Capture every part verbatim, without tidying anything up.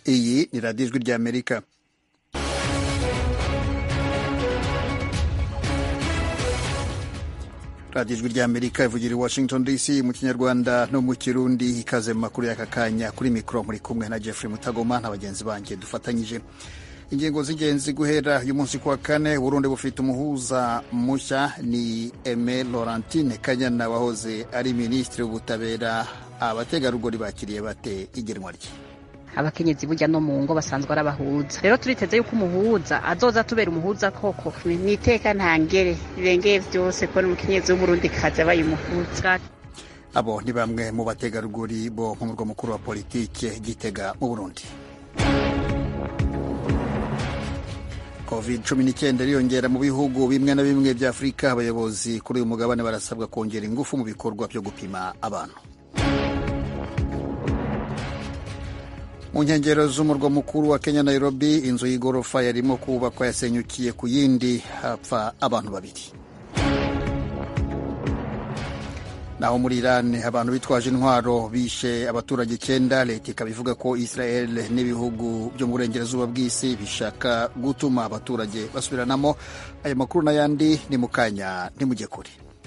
Iyi ni radiyo ijwi ry'Amerika. radiyo ijwi ry'Amerika ivugira i Washington D C mu kinyarwanda no mu kirundi. Ikaze mu makuru y'aka kanya, kuri mikoro muri kumwe na Jeffrey Mutagoma na bagenzi banjye dufatanyije. Ingingo z'ingenzi guhera uyu munsi kuwa kane: Burundi bufite umuhuza mushya, ni Aime Laurentine Kanyana wahoze ari minisitiri w'ubutabera. Abategarugori bakiriye bate igenwa rye? Abakenyezi burya no mu ngo basanzwe arabahuza, rero turiteze yuko umuhuza azoza tubera umuhuza koko niteka ntangere irengeye byose ko n'umukenyezi w'Uburundi kaza bayumuhuza. Abo ni bamwe mu bategarugori bo mu murwa mukuru wa politike Gitega mu Burundi. covid cumi n'icyenda iriyongera mu bihugu bimwe na bimwe bya Afurika. Abayobozi kuri uyu mugabane barasabwa kongera ingufu mu bikorwa byo gupima abantu. Mu nkengero z'umurwa mukuru wa Kenya, Nairobi, inzu y'igorofa yarimo kubakwa yasenyukiye ku yindi, hapfa abantu babiri. Naho muri Iran, abantu bitwaje intwaro bishe abaturage icyenda. Leta ikaba ivuga ko Israel n'ibihugu byo mu burengerazuba bw'isi bishaka gutuma abaturage basubiranamo. Aya makuru n'ayandi ni mu kanya, ntimujye kure.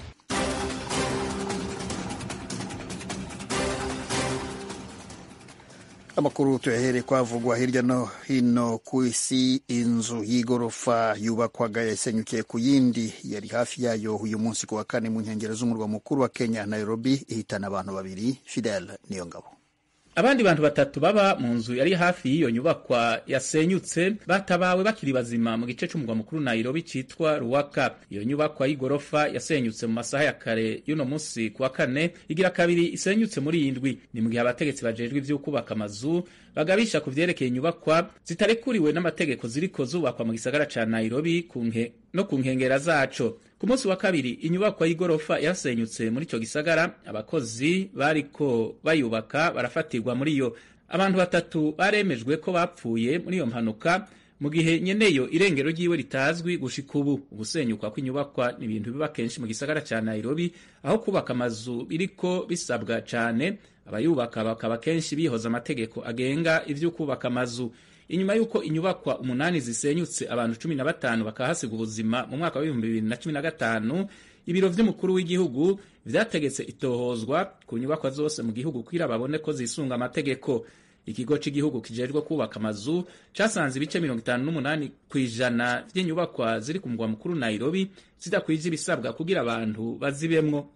Amakuru tuyahere kwavugwa hirya no hino ku isi. Inzu y'igorofa yubakwaga yasenyukiye ku yindi yari hafi yayo uyu munsi kuwa kane mu nkengero z'umurwa mukuru wa Kenya, Nairobi, ihitana abantu babiri. Fidel Niyongabo. Abandi bantu batatu baba mu nzu yari hafi y'iyo nyubakwa yasenyutse batabawe bakiri bazima mu gice cy'umurwa mukuru Nairobi citwa Ruaka. Iyo nyubakwa y'igorofa yasenyutse mu masaha ya kare y'uno munsi kuwa kane, igira kabiri isenyutse muri indwi. Ni mu gihe abategetsi bajejwe ivyo kubaka amazu bagabisha ku vyerekeye inyubakwa zitarekuriwe n'amategeko ziriko zubakwa mu gisagara ca Nairobi kunke no ku nkengera zaco. Ku munsi wa kabiri inyubakwa y'igorofa yasenyutse muri ico gisagara. Abakozi bariko bayubaka barafatirwa muri yo. Abantu batatu baremejwe ko bapfuye muri iyo mpanuka, mu gihe nyeneyo irengero ryiwe ritazwi gushika ubu. Ugusenyuka kw'inyubakwa ni ibintu biba kenshi mu gisagara ca Nairobi, aho kubaka amazu biriko bisabwa cane. Abayubaka bakaba kenshi bihoza amategeko agenga ivyo kubaka amazu. Inyuma yuko inyubakwa umunani zisenyutse, abantu cumi na batanu bakahasiga ubuzima mu mwaka wa ibihumbi bibiri na cumi na gatanu, ibiro vy'umukuru w'igihugu vyategetse itohozwa ku nyubakwa zose mu gihugu kugira babone ko zisunga amategeko. Ikigo c'igihugu kijejwe kubaka amazu casanze ibice mirongo itanu n'umunani kw'ijana vy'inyubakwa ziri ku mugwa mukuru Nairobi zidakwije ibisabwa kugira abantu bazibemwo.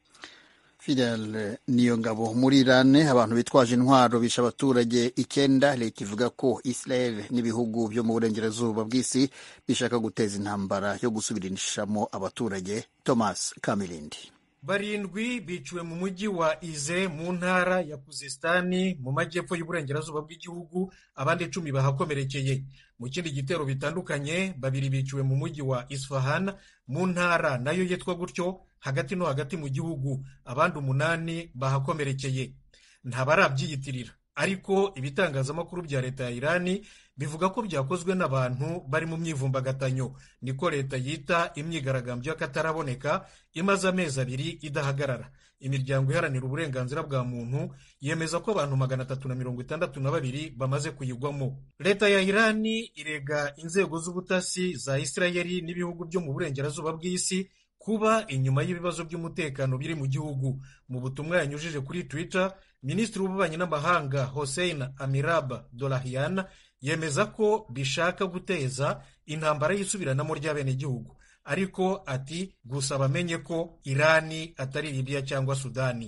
Fidel Niyongabo. Muri Iran, abantu bitwaje intwaro bisha abaturage icyenda. Leta ivuga ko Israel n'ibihugu byo mu burengerazuba bw'isi bishaka guteza intambara yo gusubirishamo abaturage. Thomas Kamilindi. Barindwi biciwe mu mujyi wa Ize mu ntara ya Kuzestani mu majyepfo y'uburengerazuba bw'igihugu, abandi icumi bahakomerekeye. Mu kindi gitero bitandukanye, babiri biciwe mu mujyi wa Isfahan mu ntara nayo yitwa gutyo hagati no hagati mu gihugu, abandi umunani bahakomerekeye. Ntabarabyiyitirira, ariko ibitangazamakuru bya leta ya Irani bivuga ko byakozwe n'abantu bari mu myivumbagatanyo. Niko leta yita imyigaragambyo y'akataraboneka imaze amezi abiri idahagarara. Imiryango iharanira uburenganzira bwa muntu yemeza ko abantu magana atatu na mirongo itandatu na babiri bamaze kuyigwamo. Leta ya Irani irega inzego z'ubutasi za Israeli n'ibihugu byo mu burengerazuba bw'isi kuba inyuma y'ibibazo by'umutekano biri mu gihugu. Mu butumwa yanyujije kuri Twitter, Minisitiri w'ububanyi n'amahanga Hossein Amirab Dolahian yemeza ko bishaka guteza intambara y'isubiranamo ry'abenegihugu, ariko ati gusa bamenye ko Irani atari Libya cyangwa Sudani.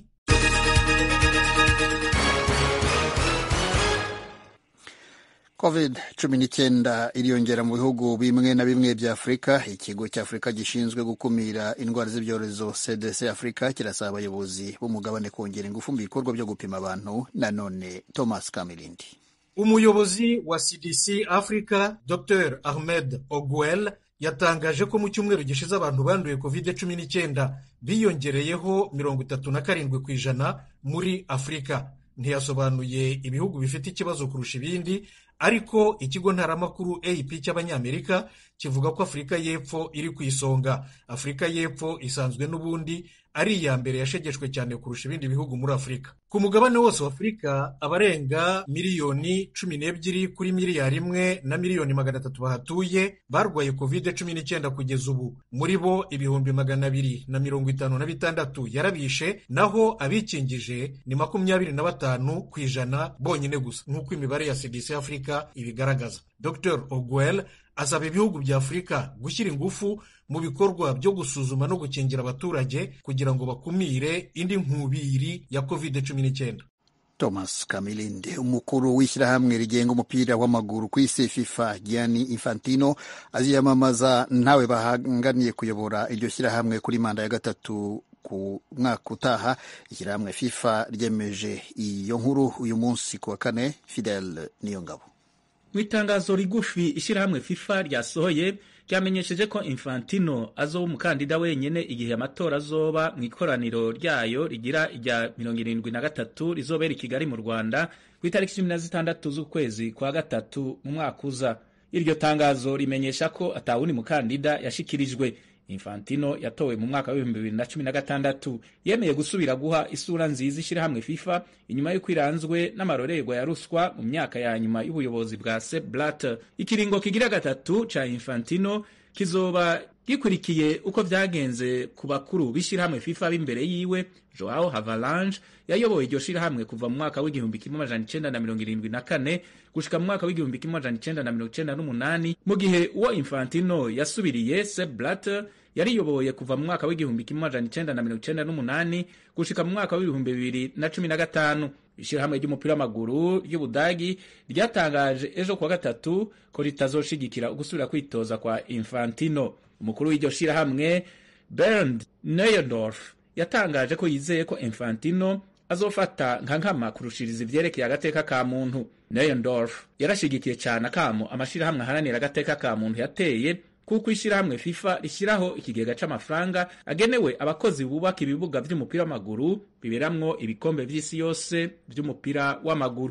covid cumi n'icyenda iriyongera mu bihugu bimwe na bimwe bya Afurika. Ikigo cy'Afurika gishinzwe gukumira indwara z'ibyorezo C D C Afrika kirasaba abayobozi b'umugabane kongera ingufu mu bikorwa byo gupima abantu. Nanone Thomas Kamilindi. Umuyobozi wa C D C Africa Doctor Ahmed Ogwel yatangaje ko mu cyumweru gishize abantu banduye covid cumi n'icyenda biyongereyeho mirongo itatu na karindwi ku ijana muri Afurika. Ntiyasobanuye ibihugu bifite ikibazo kurusha ibindi, ariko ikigo ntaramakuru A P cy'Abanyamerika kivuga ko Afurika y'Epfo iri ku isonga. Afurika y'Epfo isanzwe n'ubundi ari iya mbere yashegeshwe cyane kurusha ibindi bihugu muri Afurika. Ku mugabane wose wa Afurika, abarenga miliyoni cumi n'ebyiri kuri miliyari imwe na miliyoni magana atatu bahatuye barwaye covid cumi n'icyenda kugeza ubu. Muri bo ibihumbi magana abiri na mirongo itanu na bitandatu yarabishe, naho abikingije ni makumyabiri na batanu ku ijana bonyine gusa, nk'uko imibare ya C D C Africa ibigaragaza. Doctor Oguel asaba ibihugu bya Afurika gushyira ingufu mu bikorwa byo gusuzuma no gukingira abaturage kugira ngo bakumire indi nkubiri ya covid cumi n'icyenda. Thomas Kamilindi, umukuru w'ishyirahamwe rigenga umupira w'amaguru ku isi FIFA, Gianni Infantino, aziyamamaza ntawe bahanganiye kuyobora iryo shyirahamwe kuri manda ya gatatu ku mwaka utaha. Ishyirahamwe FIFA ryemeje iyo nkuru uyu munsi ku wa kane. Fidel Niyongabo. Mu itangazo rigufi ishyirahamwe FIFA ryasohoye ryamenyesheje ko Infantino azoba umukandida wenyene igihe amatora azoba mu ikoraniro ryayo rigira irya mirongo irindwi na gatatu rizobera i Kigali mu Rwanda ku itariki cumi na zitandatu z'ukwezi kwa gatatu mu mwaka uza. Iryo tangazo rimenyesha ko atawundi mukandida yashikirijwe. Infantino yatowe mu mwaka w'ibihumbi bibiri na cumi na gatandatu. Yemeye gusubira guha isura nziza ishyirahamwe FIFA inyuma y'uko iranzwe n'amarorerwa ya ruswa mu myaka ya nyuma y'ubuyobozi bwa Sepp Blatter. Ikiringo kigira gatatu ca Infantino kizoba gikurikiye uko vyagenze ku bakuru b'ishyirahamwe FIFA b'imbere yiwe. Joao Havelange yayoboye iryo shirahamwe kuva mu mwaka w'igihumbi kimwe amajana icenda na mirongo irindwi na kane gushika mu mwaka w'igihumbi kimwe amajana icenda na mirongo icenda n'umunani, mu gihe uwo Infantino yasubiriye Sepp Blatter yariyoboye kuva mu mwaka w'igihumbi kimwe amajana icenda na mirongo icenda n'umunani gushika mu mwaka w'ibihumbi bibiri na cumi na gatanu. Ishirahamwe ry'umupira w'amaguru ry'Ubudagi ryatangaje ejo kuwa gatatu ko ritazoshigikira ugusubira kwitoza kwa Infantino. Umukuru w'iryo shirahamwe Bernd Neuendorf yatangaje ko yizeye ko Infantino azofata nka nkama kurushiriza ivyerekeye agateka ka muntu. Neuendorf yarashigikiye cyane akamo amashirahamwe aharanira agateka ka muntu yateye kuko ishirahamwe FIFA rishyiraho ikigega c'amafaranga agenewe abakozi bubaka ibibuga vy'umupira w'amaguru biberamwo ibikombe vy'isi yose vy'umupira w'amaguru.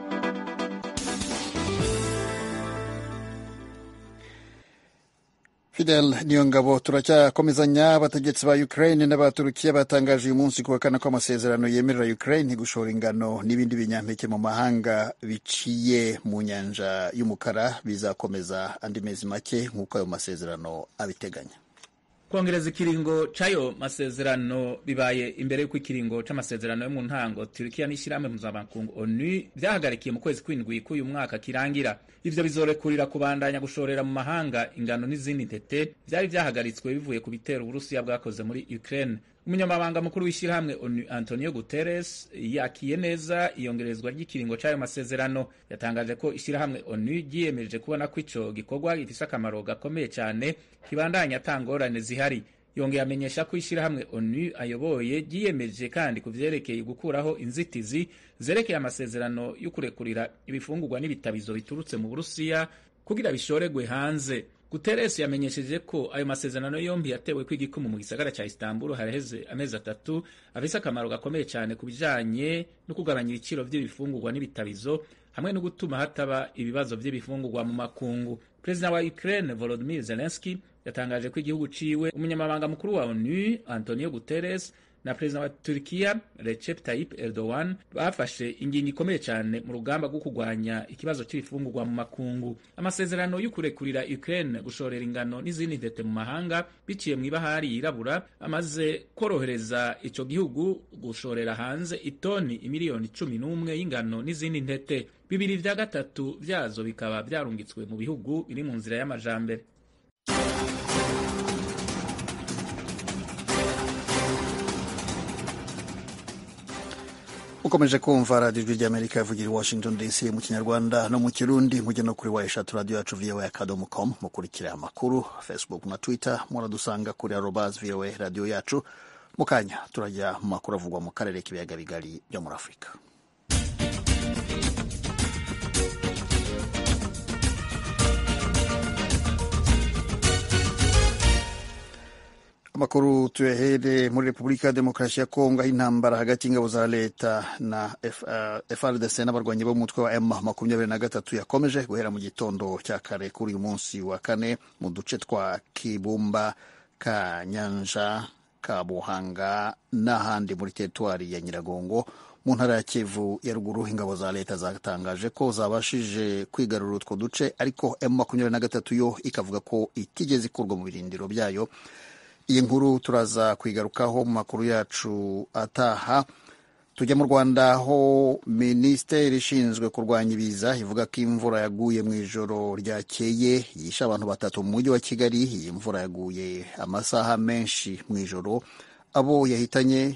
Fidel Niyongabo. Turacyakomezanya. Abategetsi ba Ukraine n'Abaturukiya batangaje uyu munsi kuwa kane ko amasezerano yemerera Ukraine gushora ingano n'ibindi binyampeke mu mahanga biciye mu nyanja y'umukara bizakomeza andi mezi make nk'uko ayo masezerano abiteganya. Kongereza ikiringo c'ayo masezerano bibaye imbere y'uko ikiringo c'amasezerano yo mu ntango Turkiya n'ishyirahamwe mpuzamakungu ONU vyahagarikiye mu kwezi kw'indwi k'uyu mwaka kirangira. Ivyo bizorekurira kubandanya gushorera mu mahanga ingano n'izindi ntete vyari vyahagaritswe bivuye ku bitero Uburusiya bwakoze muri Ukraine. Umunyamabanga mukuru w'ishyirahamwe ONU Antonio Guterres yakiye neza iyongerezwa ry'ikiringo c'ayo masezerano. Yatangaje ko ishyirahamwe ONU ryiyemeje kubona ko ico gikorwa gifise akamaro gakomeye cyane kibandanya atangorane zihari. Yongeye amenyesha ko ishyirahamwe ONU ayoboye ryiyemeje kandi kuvyerekeye gukuraho inzitizi zerekeye amasezerano yo kurekurira ibifungurwa n'ibitabizo biturutse mu Burusiya kugira bishoregwe hanze. Guterres yamenyesheje ko ayo masezerano yombi yatewe kw'igikumu mu gisagara ca Istanbul haraheze amezi atatu afise akamaro gakomeye cyane ku bijanye no kugabanya ibiciro vy'ibifungurwa n'ibitabizo hamwe no gutuma hataba ibibazo vy'ibifungurwa mu makungu. Perezida wa Ukraine Volodymyr Zelensky yatangaje ko igihugu ciwe umunyamabanga mukuru wa ONU Antonio Guterres na perezida wa Turkiya Recep Tayyip Erdogan bafashe ingingo ikomeye cyane mu rugamba rwo kurwanya ikibazo cy'ibifungurwa mu makungu. Amasezerano y'ukurekurira Ukraine gushorera ingano n'izindi ntete mu mahanga biciye mu ibahari yirabura amaze korohereza ico gihugu gushorera hanze itoni imiliyoni cumi n'umwe y'ingano n'izindi ntete. Bibiri vya gatatu vyazo bikaba vyarungitswe mu bihugu biri mu nzira y'amajambere. Ukomeje kumva radiyo ijwi ry'Amerika ivugira i Washington D C mu Kinyarwanda no mu Kirundi. Mujye no kuri wa eshatu radiyo yacu v o a akadomo com mukurikira amakuru. Facebook na Twitter muradusanga kuri arobase v o a radiyo yacu. Mu kanya turajya mu makuru avugwa mu karere k'ibiyaga bigari byo muri Afurika. amakuru tuyahere muri Repubulika ya Demokarasi ya Kongo, aho intambara hagati y'ingabo za leta na F R D C n'abarwanyi b'umutwe wa M makumyabiri na gatatu yakomeje guhera mu gitondo cya kare kuri uyu munsi wa kane mu duce twa Kibumba, Kanyanja, Kabuhanga n'ahandi muri teritwari ya Nyiragongo mu ntara ya Kivu ya ruguru. Ingabo za leta zatangaje ko zabashije kwigarurira utwo duce, ariko M makumyabiri na gatatu yo ikavuga ko itigeze ikurwa mu birindiro byayo. Iyi nkuru turaza kwigarukaho mu makuru yacu ataha. Tujya mu Rwanda, aho minisiteri ishinzwe kurwanya ibiza ivuga ko imvura yaguye mu ijoro ryakeye yishe abantu batatu mu mujyi wa Kigali. Iyi mvura yaguye amasaha menshi mu ijoro, abo yahitanye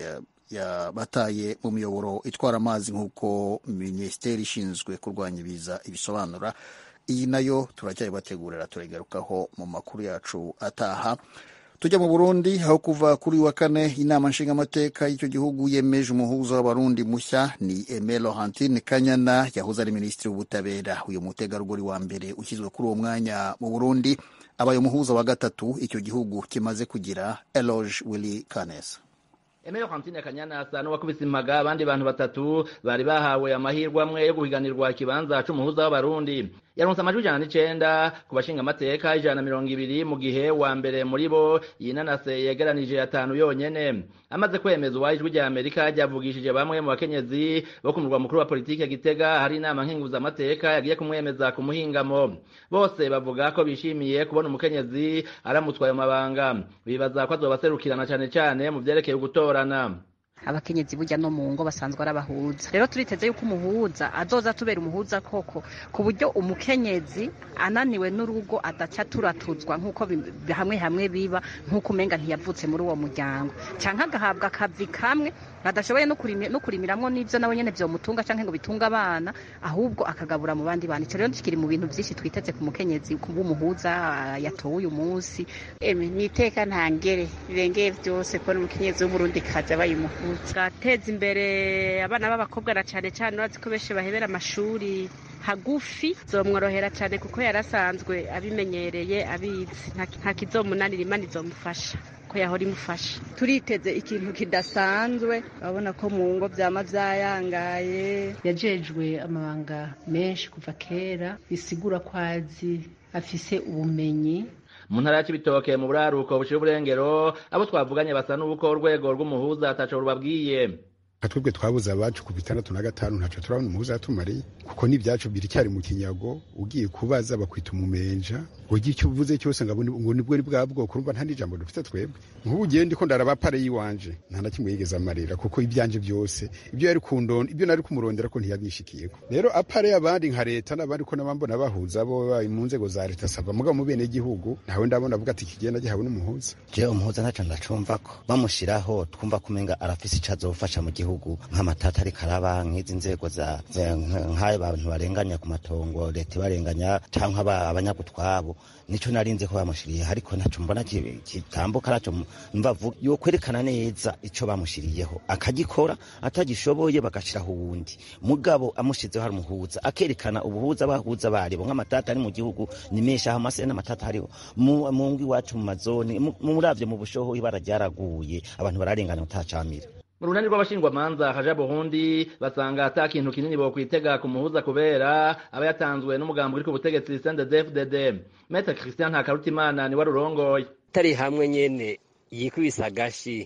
yabataye mu miyoboro itwara amazi nk'uko minisiteri ishinzwe kurwanya ibiza ibisobanura. Iyi nayo turacyayibategurira, turigarukaho mu makuru yacu ataha. Tujya mu Burundi, aho kuva kuri wa kane inama nshingamateka y'icyo gihugu yemeje umuhuza w'abarundi mushya ni Aimé Laurentine Kanyana, yahoze ari minisitiri w'ubutabera. Uyu mutegarugori wa mbere ushyizwe kuri uwo mwanya mu Burundi abaye umuhuza wa gatatu icyo gihugu kimaze kugira. Eloge Willy Kaneza. Aimé Laurentine Kanyana asa n'uwakubise impaga abandi bantu batatu bari bahawe amahirwe amwe yo guhiganirwa ikibanza c'umuhuza w'abarundi. Yaronse amajwi ijana n'icenda ku bashinga amateka ijana na mirongo ibiri, mu gihe wa mbere muri bo yinanase yegeranije atanu yonyene. Amaze kwemeza uwa ijwi rya Amerika ryavugishije bamwe mu bakenyezi bo ku murwa mukuru wa politike Gitega, hari inama nkenguza amateka yagiye kumwemeza ku muhingamo. Bose bavuga ko bishimiye kubona umukenyezi aramutswa ayo mabanga, bibaza ko azobaserukirana cane cane mu vyerekeye gutorana. Abakenyezi burya no mu ngo basanzwe arabahuza. Rero turiteze yuko umuhuza azoza tubera umuhuza koko, ku buryo umukenyezi ananiwe n'urugo adaca turatuzwa nkuko hamwe hamwe biba, nkuko umenga ntiyavutse muri uwo muryango, canke agahabwa akazi kamwe adashoboye no kurimira no kurimiramwo n'ivyo nawe nyene vyo mutunga canke ngo bitunga abana, ahubwo akagabura mu bandi bana. Rero kiri mu bintu byinshi twiteze ku mukenyezi kuba umuhuza yatowe uyu munsi. Eme niteka ntangere birengeye byose ko n'umukenyezi w'Uburundi kaza bayumuhuza. Gateza imbere abana b'abakobwa na cane cane urazi ko benshi bahebera amashuri hagufi, zomworohera cane kuko yarasanzwe abimenyereye abizi, nta kizomunanira, Imana izomufasha ko yahora imufasha. Turiteze ikintu kidasanzwe, babona ko mu ngo vyama vyayangaye. Yajejwe amabanga menshi kuva kera, bisigura ko azi afise ubumenyi. Mu ntara ya Cibitoke mu buraruko bushira uburengero, abo twavuganye basa n'uko urwego rw'umuhuza ataco rubabwiye. Twebwe twabuze abacu ku bitandatu na gatanu ntaco turabona umuhuza yatumariye, kuko n'ivyacu biricyari mu kinyago. Ugiye kubaza bakwita umumenja, ugiye icyo uvuze cyose ngo ngo nibwo ni bwa bwoko, urumva nta n'ijambo dufite twebwe. Nk'ubu ugende ko ndaraba pare yiwanje nta na kimwe yigeze amarira, kuko ibyanje byose ibyo yari kundonda ibyo nari kumurondera ko ntiyabishikiyeko. Rero apare y'abandi nka leta n'abandi ko nabambona bahuza bo mu nzego za leta saba mugabo mu bene gihugu ntawe ndabona avuga ati kigenda gihawe n'umuhuza. Je umuhuza ntaco ndacumva ko bamushiraho twumva kumenga arafise icazofasha mu gihugu nk'amatata ari karaba nk'izi nzego za nk'ayo bantu barenganya ku matongo leta barenganya canke abanyagutwabo, nico narinze ko bamushiriye, ariko ntaco mbona kitambuka, naco mvavu yo kwerekana neza ico bamushiriyeho akagikora, atagishoboye bagashiraho uwundi mugabo amushizeho hari umuhuza akerekana ubuhuza bahuza baribo. Nk'amatata ari mu gihugu ni menshi, aho amase n'amatata hariho mu ngi wacu mu mazone muravye mu bushoho ibara ryaraguye, abantu bararengana utacamira. Mu runani rw'abashingwamanza haja Burundi basanga ata kintu kinini bo kwitega ku muhuza kubera aba yatanzwe n'umugambi uri ku butegetsi C N D D F D D. Maître Christian Ntakarutimana ni warurongoye. Tari hamwe nyene yikubisa gashi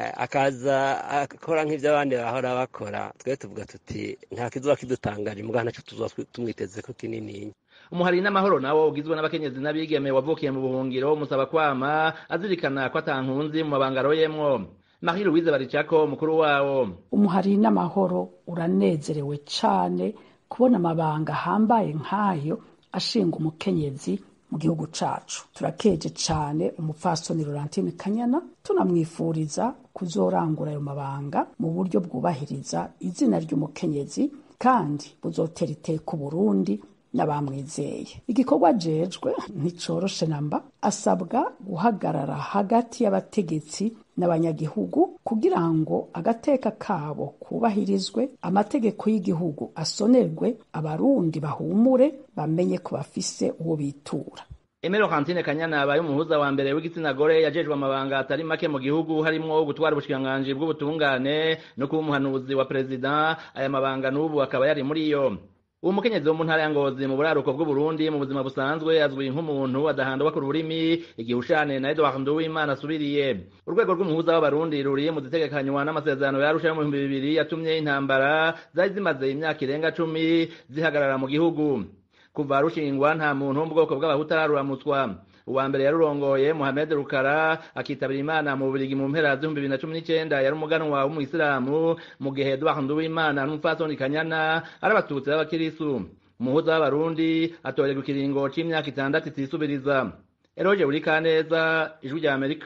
akaza akora nk'ivyo abandi bahora bakora, twe tuvuga tuti nta kizoba kidutangaje mugana cyo tuzoba tumwiteze ko kinini. Umuhari n'amahoro nawo ugizwe n'abakenyezi n'abigeme wavukiye mu buhungiro musaba kwama azirikana ko atankunzi mu mabanga aroyemwo. Marie Louise Baricako mukuru wawo. Umuhari n'amahoro uranezerewe cane kubona amabanga hambaye nk'ayo ashinga umukenyezi mu gihugu cacu. Turakeje cane umupfasoni Laurentine Kanyana, tunamwifuriza kuzorangura ayo mabanga mu buryo bwubahiriza izina ry'umukenyezi kandi buzotera iteka Burundi n'abamwizeye. Igikorwa jejwe nticoroshe namba, asabwa guhagarara hagati y'abategetsi n'abanyagihugu kugira ngo agateka kabo kubahirizwe, amategeko y'igihugu asonerwe, abarundi bahumure bamenye ko bafise uwo bitura. Emero Kantine Kanyana abaye umuhuza wa mbere w'igitsina gore yajejwe amabanga atari make mu gihugu harimwo gutwara ubushikiranganji bw'ubutungane no kuba umuhanuzi wa perezida. Aya mabanga n'ubu akaba yari muri iyo. Uwo mukenyezi wo mu ntara ya Ngozi mu buraruko bw'u Burundi mu buzima busanzwe azwi nk'umuntu adahandwa ku rurimi igihushane na Edouard Nduwimana asubiriye. Urwego rw'umuhuza w'abarundi ruri mu zitegekanywa n'amasezerano yarusha mu bihumbi bibiri yatumye intambara zari zimaze imyaka irenga cumi zihagarara mu gihugu. Kuva rushingwa nta muntu wo mu bwoko bw'abahutu araruramutswa. Uwa mbere yarurongoye Mohamed Rukara akitabira Imana mu Bubiligi mu mpera z'ibihumbi bibiri na cumi n'icenda yari umuganwa w'umuyisilamu mu gihe Edouard Nduwimana n'umupfasoni Kanyana ari abatutsi b'abakirisu. Umuhuza w'abarundi atorerwa ikiringo c'imyaka itandatu itisubiriza. Eroje Burikaneza, Ijwi rya Amerika.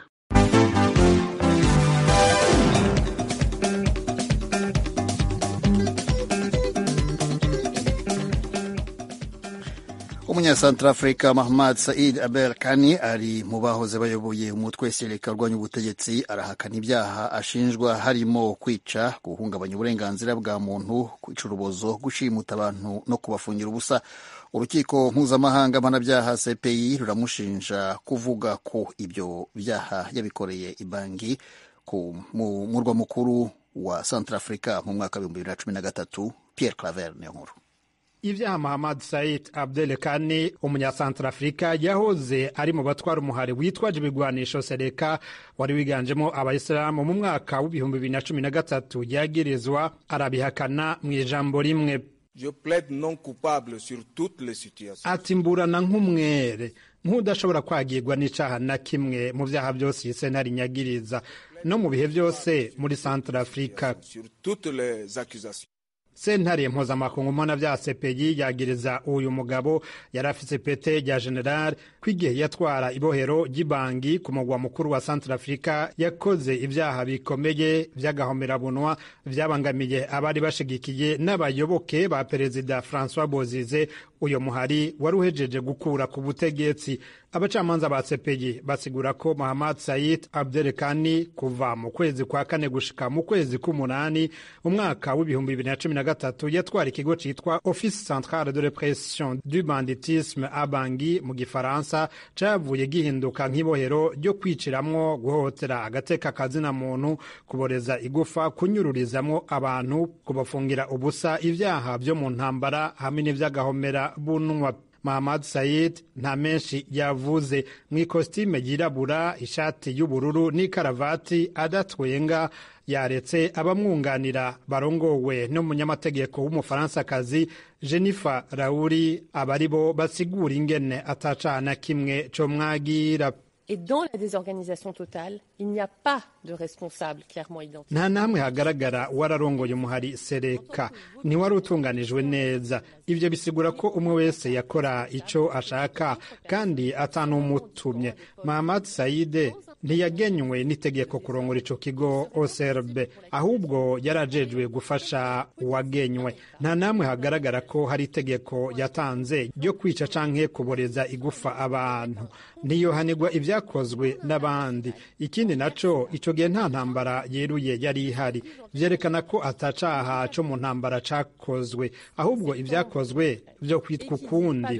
Umunyasantrafrika Mahamad Said Abel Kani ari mu bahoze bayoboye umutwe Seleka urwanya ubutegetsi arahakana ibyaha ashinjwa harimo kwica, guhungabanya uburenganzira bwa muntu, kwica urubozo, gushimuta abantu no kubafungira ubusa. Urukiko mpuzamahanga mpanabyaha C P I ruramushinja kuvuga ko ibyo byaha yabikoreye ibangi ku murwa mukuru wa Centrafrica mu mwaka w'ibihumbi bibiri na cumi na gatatu. Pierre Claver niyo nkuru. Ivyaha Mahamad Said Abdel Kani umunyasantrafrika yahoze ari mu batwara umuhari witwaje ibigwanisho Seleka wari wiganjemo abayisilamu mu mwaka w'ibihumbi bibiri na cumi na gatatu yagirizwa arabihakana mu ijambo rimwe. Je plaide non coupable sur toutes les situations. Ati mburana nk'umwere nk'udashobora kwagirwa n'icaha na kimwe mu vyaha byose sentare nyagiriza no mu bihe byose muri Centrafrica. Sur toutes les accusations. Sentare mpuzamakungu mpanavyaha C P I yagiriza uyu mugabo yari afise pete rya general kwigihe yatwara ibohero ry'ibangi ku mugwa mukuru wa Centrafrica yakoze ivyaha bikomeye vy'agahomerabunwa vyabangamiye abari bashigikiye n'abayoboke ba perezida François Bozize. Uyo muhari wari uhejeje gukura ku butegetsi. Abacamanza ba C P I basigura ko Mahamad Said Abdel Kani kuva mu kwezi kwa kane gushika mu kwezi k'umunani umwaka w'ibihumbi bibiri na cumi na gatatu yatwara ikigo citwa Office Central de Répression du Banditisme à Bangui mu gifaransa cavuye gihinduka nk'ibohero ryo kwiciramwo, guhotera agateka kazina muntu, kuboreza igufa, kunyururizamwo abantu, kubafungira ubusa ivyaha vyo mu ntambara hamwe n'ivy'agahomera bunwa. Mahamad Said nta menshi yavuze. Mw'ikostime yirabura, ishati y'ubururu n'ikaravati adatwenga yaretse abamwunganira barongowe n'umunyamategeko w'umufaransakazi Jennifer Raouri abaribo basigura ingene ataca na kimwe co mwagira. Et dans la désorganisation totale, il n'y a pas de responsable clairement identifié. Nta namwe hagaragara wararongoye umuhari Seleka, ntiwari utunganijwe neza. Ivyo bisigura ko umwe wese yakora ico ashaka kandi atanumutumye. Mahamad Said ntiyagenywe n'itegeko kurongora ico kigo O C R B, ahubwo yarajejwe gufasha uwagenywe. Nta namwe hagaragara ko hari itegeko yatanze ryo kwica canke kuboreza igufa abantu. Niyo hanigwa ivyakozwe n'abandi. Ikindi naco ico gihe nta ntambara yeruye yari ihari, vyerekana ko atacaha co mu ntambara cakozwe, ahubwo ivyakozwe vyo kwitwa ukundi.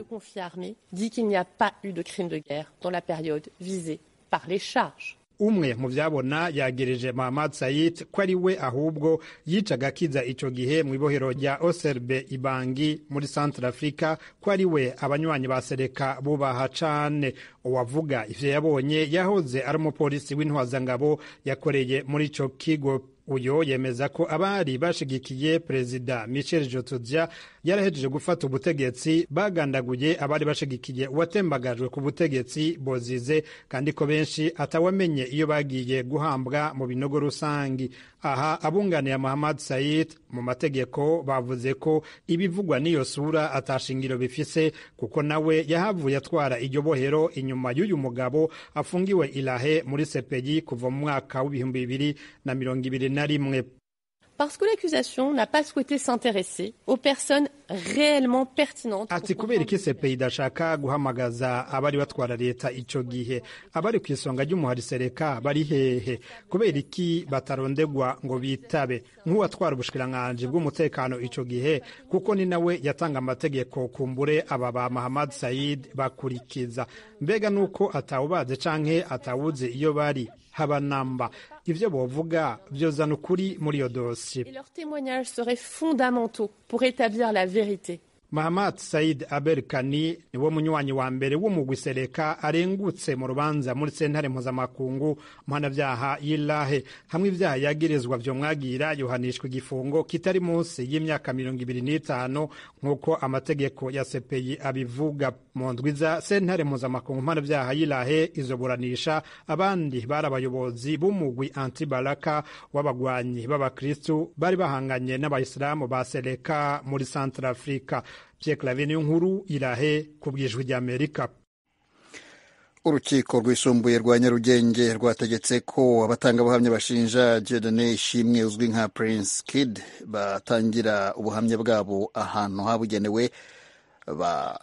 Dit qu'il n'y a pas eu de crime de guerre dans la période visée par les charges. Umwe mu vyabona yagereje Mahamad Said ko ari we ahubwo yicaga kiza ico gihe mu ibohero rya O C R B ibangi muri Centrafrica, ko ari we abanywanyi ba Seleka bubaha cane. Uwavuga ivyo yabonye yahoze ari umupolisi w'intwazangabo yakoreye muri ico kigo. Uyo yemeza ko abari bashigikiye Perezida Michel Djotodia yarahejeje gufata ubutegetsi bagandaguye abari bashigikiye uwatembagajwe ku butegetsi Bozize, kandi ko benshi atawamenye iyo bagiye guhambwa mu binogo rusangi. Aha abunganiye Mahamad Said mu mategeko bavuze ko ibivugwa n'iyo sura atashingiro bifise, kuko nawe yahavuye atwara iryo bohero inyuma y'uyu mugabo afungiwe Ilahe muri C P I kuva mu mwaka w'ibihumbi bibiri na mirongo ibiri na rimwe. Parce que l'accusation n'a pas souhaité s'intéresser aux personnes réellement pertinentes. Ati kubera iki C P I idashaka guhamagaza abari batwara leta ico gihe, abari ku isonga ry'umuhari Sereka bari hehe? Kubera iki batarondegwa ngo bitabe nk'uwatwara ubushikiranganji bw'umutekano ico gihe, kuko ni nawe yatanga amategeko kumbure aba ba Mahamad Said bakurikiza. Mbega nuko atawubaze canke atawuze iyo bari habanamba, ivyo bovuga vyozana ukuri muri iyo dossier. Et leurs témoignages seraient fondamentaux pour établir la vérité. Mahamad Said Aberkani niwo munywanyi wa mbere w'umugwi Sereka arengutse mu rubanza muri sentare mpuzamakungu mpanavyaha y'Ilahe. Hamwe ivyaha yagirizwa vyo mwagira yohanishwa igifungo kitari munsi y'imyaka mirongo ibiri n'itanu nk'uko amategeko ya C P I abivuga. Mu ndwiza sentare mpuzamakungu mpanavyaha y'Ilahe izoburanisha abandi bari abayobozi b'umugwi anti-balaka w'abagwanyi b'abakristu bari bahanganye n'abayisilamu ba Sereka muri Centrafrica. Pierre Claver nkuru Irahe ku bwijwi ry'Amerika. Urukiko rwisumbuye rwa Nyarugenge rwategetse ko abatangabuhamya bashinja Dieudonné Ishimwe uzwi nka Prince Kid batangira ubuhamya bwabo ahantu habugenewe ba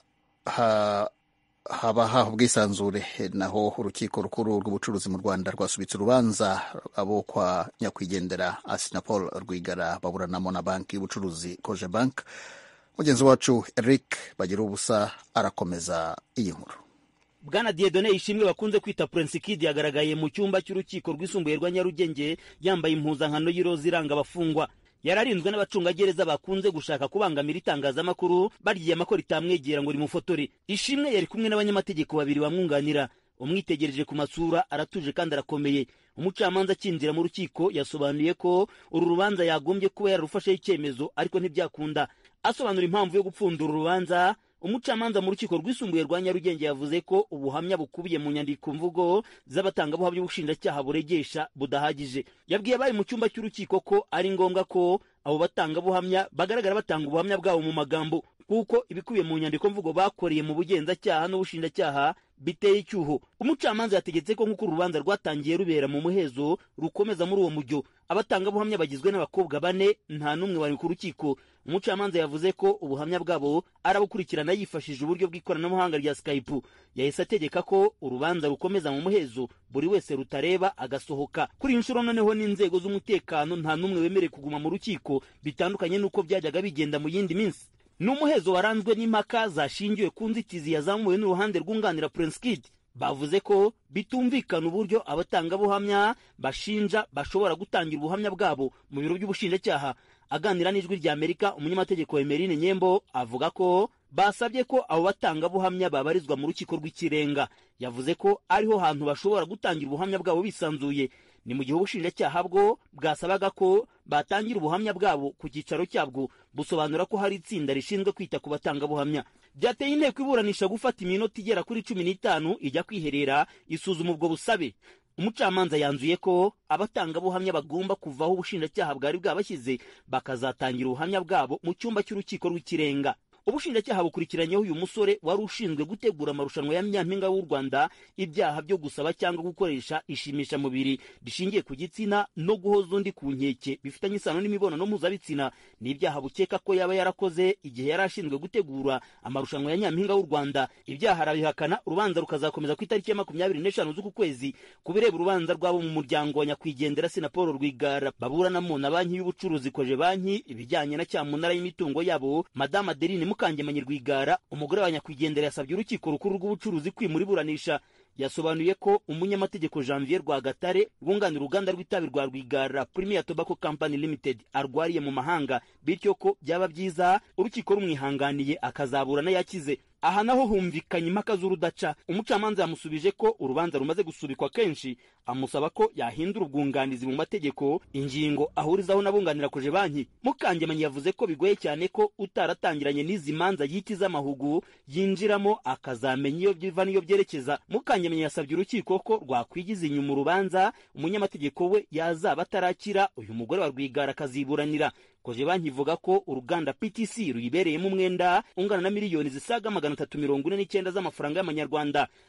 ha haba haho ubwisanzure. Naho urukiko rukuru rw'ubucuruzi mu Rwanda rwasubitse urubanza abo kwa nyakwigendera Assinapol Rwigara baburanamo na banki y'ubucuruzi Koje Bank. Mugenzi wacu Eric Bagira ubusa arakomeza iyi nkuru. Bwana Dieudonné Ishimwe bakunze kwita Prince Kid yagaragaye mu cyumba cy'urukiko rwisumbuye rwa Nyarugenge yambaye impuzankano y'iroza iranga abafungwa. Yararinzwe n'abacungagereza bakunze gushaka kubangamira itangazamakuru baryiye amakoro itamwegera ngo rimufotore. Ishimwe yari kumwe n'abanyamategeko babiri bamwunganira. Umwitegereje ku masura aratuje kandi arakomeye. Umucamanza akinjira mu rukiko yasobanuye ko uru rubanza yagombye kuba yararufasheho icyemezo ariko ntibyakunda. Asobanura impamvu yo gupfundura urubanza, umucamanza mu rukiko rwisumbuye rwa Nyarugenge yavuze ko ubuhamya bukubiye mu nyandiko mvugo z'abatangabuhamya b'ubushinjacyaha buregesha budahagije. Yabwiye abari mu cyumba cy'urukiko ko ari ngombwa ko abo batangabuhamya bagaragara batanga ubuhamya bwabo mu magambo, kuko ibikubiye mu nyandiko mvugo bakoreye mu bugenzacyaha n'ubushinjacyaha biteye icyuho. Umucamanza yategetse ko nk'uko urubanza rwatangiye rubera mu muhezo rukomeza muri uwo mujyo. Abatangabuhamya bagizwe n'abakobwa bane nta n'umwe wari ku rukiko. Umucamanza yavuze ko ubuhamya bwabo arabukurikirana yifashishije uburyo bw'ikoranabuhanga rya Skype. Yahise ategeka ko urubanza rukomeza mu muhezo, buri wese rutareba agasohoka. Kuri inshuro noneho n'inzego z'umutekano nta n'umwe wemerewe kuguma mu rukiko, bitandukanye n'uko byajyaga bigenda mu yindi minsi. N'umuhezo waranzwe n'impaka zashingiwe ku nzitizi yazamuwe n'uruhande rwunganira Prince Kid. Bavuze ko bitumvikana uburyo abatangabuhamya bashinja bashobora gutangira ubuhamya bwabo mu biro by'ubushinjacyaha. Aganira n'ijwi rya Amerika, umunyamategeko Emeline Nyembo avuga ko basabye ko abo batangabuhamya babarizwa mu rukiko rw'ikirenga. Yavuze ko ariho hantu bashobora gutangira ubuhamya bwabo bisanzuye. Ni mu gihe ubushinjacyaha bwo bwasabaga ko batangira ubuhamya bwabo ku cyicaro cyabwo, busobanura ko hari itsinda rishinzwe kwita ku batangabuhamya. Byateye inteko iburanisha gufata iminota igera kuri cumi n'itanu ijya kwiherera isuzuma ubwo busabe. Umucamanza yanzuye ko abatangabuhamya bagomba kuvaho ubushinjacyaha bwari bwabashyize bakazatangira ubuhamya bwabo mu cyumba cy'urukiko rw'ikirenga. Ubushinjacyaha bukurikiranyeho uyu musore wari ushinzwe gutegura amarushanwa ya Nyampinga w'u Rwanda ibyaha byo gusaba cyangwa gukoresha ishimisha mubiri rishingiye ku gitsina no guhoza undi ku nkeke bifitanye isano n'imibonano mpuzabitsina. Ni ibyaha bukeka ko yaba yarakoze igihe yari ashinzwe gutegura amarushanwa ya Nyampinga w'u Rwanda. Ibyaha arabihakana. Urubanza rukazakomeza ku itariki ya makumyabiri n'eshanu z'uku kwezi. Ku bireba urubanza rwabo mu muryango wa nyakwigendera Assinapol Rwigara baburanamo na banki y'ubucuruzi Koje Banki ibijyanye na cyamunara y'imitungo yabo, Madame Adeline Mukangemanyi Rwigara umugore wa nyakwigendera yasabye urukiko rukuru rw'ubucuruzi kwimura iburanisha. Yasobanuye ko umunyamategeko Janvier Rwagatare rwunganira uruganda rw'itabi rwa Rwigara Premier Tobacco Company Limited arwariye mu mahanga, bityo ko byaba byiza urukiko rumwihanganiye akazaburana yakize. Aha naho humvikanye impaka z'urudaca. Umucamanza yamusubije ko urubanza rumaze gusubikwa kenshi, amusaba ko yahindura ubwunganizi mu mategeko ingingo ahurizaho nabunganira Koje Banki. Mukangemanyi yavuze ko bigoye cyane ko utaratangiranye n'izi manza yiti z'amahugu yinjiramo akazamenya iyo biva n'iyo byerekeza. Mukangemanyi yasabye urukiko ko rwakwigiza inyuma urubanza umunyamategeko we yazaba atarakira uyu mugore wa Rwigara akaziburanira. Koje Banki ivuga ko uruganda P T C ruyibereyemo umwenda ungana na miliyoni zisaga magana atatu mirongo ine n'icyenda z'amafaranga y'amanyarwanda.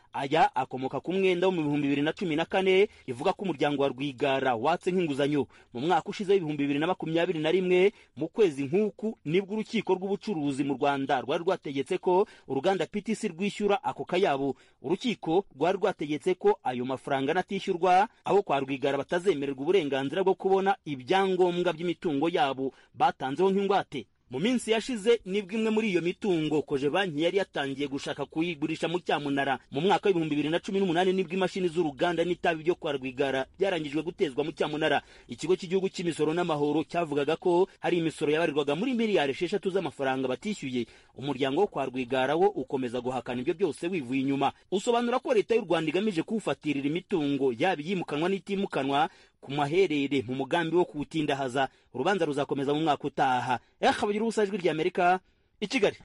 aya akomoka ku mwenda wo mu bihumbi bibiri na cumi na kane ivuga ko umuryango wa Rwigara watse nk'inguzanyo mu mwaka ushize w'ibihumbi bibiri na makumyabiri na rimwe mu kwezi nk'uku nibwo urukiko rw'ubucuruzi mu Rwanda rwari rwategetse ko uruganda P T C rwishyura ako kayabo. Urukiko rwari rwategetse ko ayo mafaranga natishyurwa abo kwa Rwigara batazemererwa uburenganzira bwo kubona ibyangombwa by'imitungo yabo batanzeho nk'ingwate. Mu minsi yashize nibwo imwe muri iyo mitungo koje banki yari yatangiye gushaka kuyigurisha mu cyamunara. Mu mwaka w'ibihumbi bibiri na cumi n'umunani nibwo imashini z'uruganda n'itabi byo kwa Rwigara byarangijwe gutezwa mu cyamunara. Ikigo cy'igihugu cy'imisoro n'amahoro cyavugaga ko hari imisoro yabarirwaga muri miliyari esheshatu z'amafaranga batishyuye. Umuryango wo kwa Rwigara wo ukomeza guhakana ibyo byose wivuye inyuma, usobanura ko leta y'u Rwanda igamije kuwufatirira imitungo yaba yimukanwa n'itimukanwa ku maherere mu mugambi wo kuwutindahaza. Urubanza ruzakomeza mu mwaka utaha. Akabagira ubusa ijwi ry'Amerika i Kigali.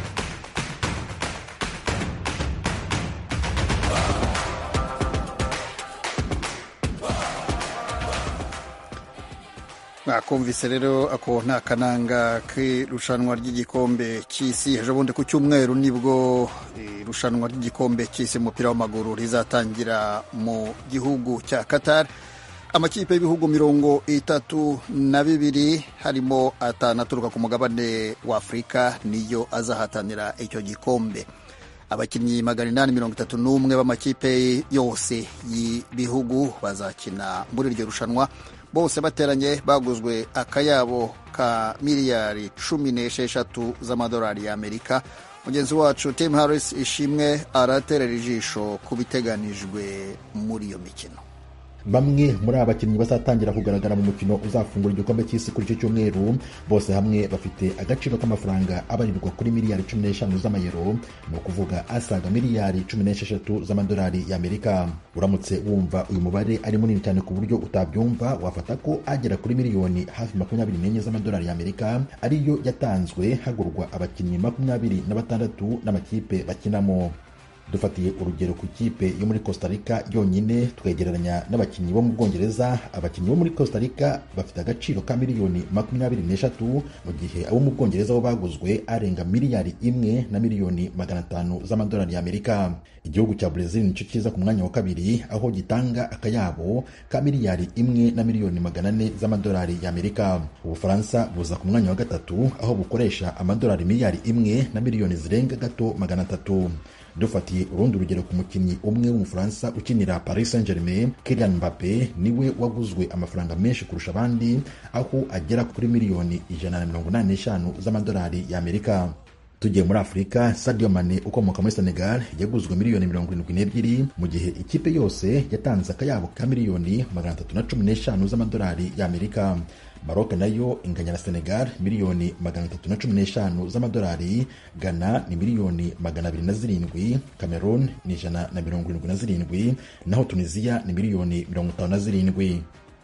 Nakumvise rero ako nta kananga k'irushanwa ry'igikombe cy'isi. Ejo bundi ku cyumweru nibwo irushanwa ry'igikombe cy'isi umupira w'amaguru rizatangira mu gihugu cya Qatar. Amakipe y'ibihugu mirongo itatu na bibiri harimo atanu aturuka ku mugabane wa Afurika niyo azahatanira icyo gikombe. Abakinnyi magana inani mirongo itatu n'umwe b'amakipe yose y'ibihugu bazakina muri iryo rushanwa, bose bateranye baguzwe akayabo ka miliyari cumi n'esheshatu z'amadolari y'Amerika. Mugenzi wacu Tim Harris ishimwe araterera ijisho ku biteganijwe muri iyo mikino. Bamwe muri abakinnyi bazatangira kugaragara mu mukino uzafungura igikombe cy'isi kuri icyo cyumweru bose hamwe bafite agaciro k'amafaranga abarirwa kuri miliyari cumi n'eshanu z'amayero, ni ukuvuga asaga miliyari cumi n'esheshatu z'amadolari y'Amerika. Uramutse wumva uyu mubare ari munini cyane ku buryo utabyumva, wafata ko agera kuri miliyoni hafi makumyabiri n'enye z'amadolari y'Amerika ariyo yatanzwe hagurwa abakinnyi makumyabiri na batandatu n'amakipe bakinamo. Dufatiye urugero ku kipe yo muri Costa Rica yonyine twegereranya n'abakinnyi bo mu Bwongereza. Abakinnyi bo muri Costa Rica bafite agaciro ka miliyoni makumyabiri n'eshatu mu gihe abo mu Bwongereza bo baguzwe arenga miliyari imwe na miliyoni magana atanu z'amadolari y'Amerika. Igihugu cya Brazil nicyo kiza ku mwanya wa kabiri aho gitanga akayabo ka miliyari imwe na miliyoni magana ane z'amadolari y'Amerika. Ubufaransa buza ku mwanya wa gatatu aho bukoresha amadolari miliyari imwe na miliyoni zirenga gato magana atatu. Dufatiye urundi urugero ku mukinnyi umwe w'Umufaransa ukinira Paris Saint-Germain, Kylian Mbappe niwe waguzwe amafaranga menshi kurusha abandi aho agera kuri miliyoni ijana na mirongo inani n'eshanu z'amadolari y'Amerika. Tugiye muri Afurika, Sadio Mane ukomoka muri Senegal yaguzwe miliyoni mirongo irindwi n'ebyiri mu gihe ikipe yose yatanze akayabo ka miliyoni magana atatu na cumi n'eshanu z'amadolari y'Amerika. Maroc nayo inganya na Senegal miliyoni magana atatu na cumi n'eshanu z'amadolari, Ghana ni miliyoni magana abiri na zirindwi, Cameroon ni ijana na mirongo irindwi na zirindwi, naho Tunisia ni miliyoni mirongo itanu na zirindwi.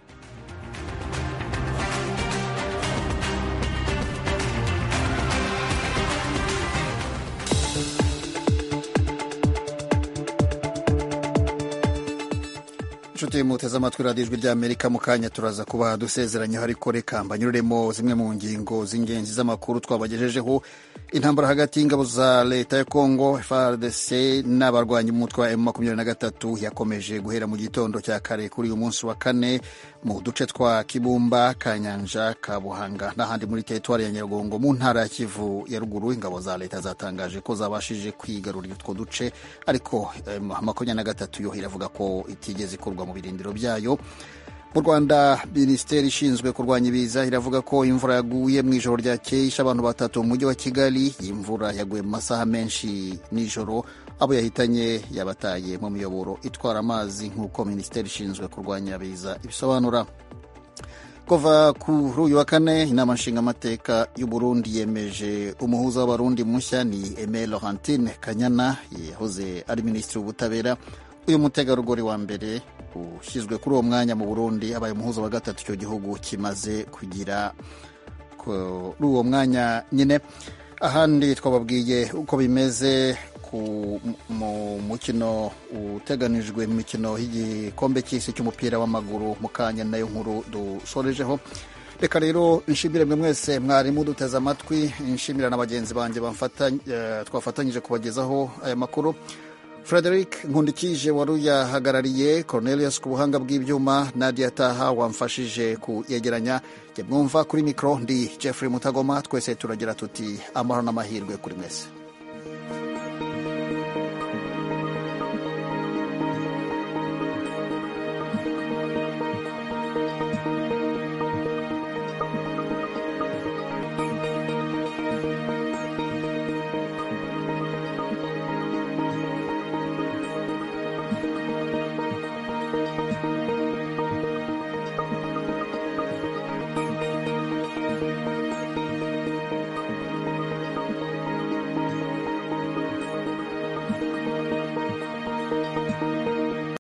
Nshuti muteze amatwi radiyo ijwi ry'Amerika, mu kanya turaza kuba dusezeranyeho, ariko reka mbanyuremo zimwe mu ngingo z'ingenzi z'amakuru twabagejejeho. Intambara hagati y'ingabo za leta ya Kongo F A R D C n'abarwanyi b'umutwe wa M makumyabiri na gatatu yakomeje guhera mu gitondo cya kare kuri uyu munsi wa kane mu duce twa Kibumba, Kanyanja, Kabuhanga n'ahandi muri teritwari ya Nyiragongo mu ntara ya Kivu ya ruguru. Ingabo za leta zatangaje ko zabashije kwigarurira utwo duce, ariko M makumyabiri na gatatu yo iravuga ko itigeze ikurwa mu birindiro byayo. Mu Rwanda, Minisiteri ishinzwe kurwanya ibiza iravuga ko imvura yaguye mu ijoro ryakeye ishe abantu batatu mu mujyi wa Kigali. Iyi mvura yaguye mu masaha menshi nijoro, abo yahitanye yabataye mu miyoboro itwara amazi nk'uko Minisiteri ishinzwe kurwanya ibiza ibisobanura. Kuva kuri uyu wa kane, inama nshingamateka y'u Burundi yemeje umuhuza w'abarundi mushya ni Aimé Laurentine Kanyana, yahoze ari minisitiri w'ubutabera. Uyu mutegarugori wa mbere ushyizwe kuri uwo mwanya mu Burundi abaye umuhuza wa gatatu icyo gihugu kimaze kugira kuri uwo mwanya nyine. Ahandi twababwiye uko bimeze mu mukino uteganijwe mu mikino y'igikombe cy'isi cy'umupira w'amaguru mu kanya, nayo nkuru dusorejeho. Reka rero nshimire mwe mwese mwari muduteze amatwi, nshimira na bagenzi banjye twafatanyije kubagezaho aya makuru. Frederic Nkundikije wari uyahagarariye, Cornelius ku buhanga bw'ibyuma, Nadia Taha wamfashije kuyegeranya. Jye mwumva kuri mikro ndi Jeffrey Mutagoma, twese turagira tuti amahoro n'amahirwe kuri mwese.